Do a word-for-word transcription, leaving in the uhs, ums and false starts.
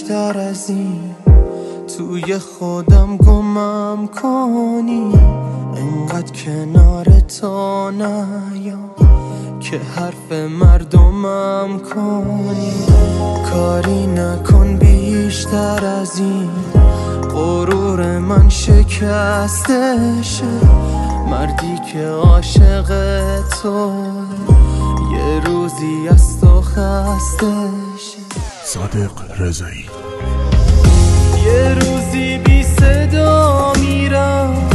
بیشتر از این توی خودم گمم کنی، انقدر کنار تو نیام که حرف مردمم کنی. کاری نکن بیشتر از این غرور من شکسته شه، مردی که عاشق تو یه روزی از تو خسته شه. صادق رضایی. یه روزی بی صدا میرم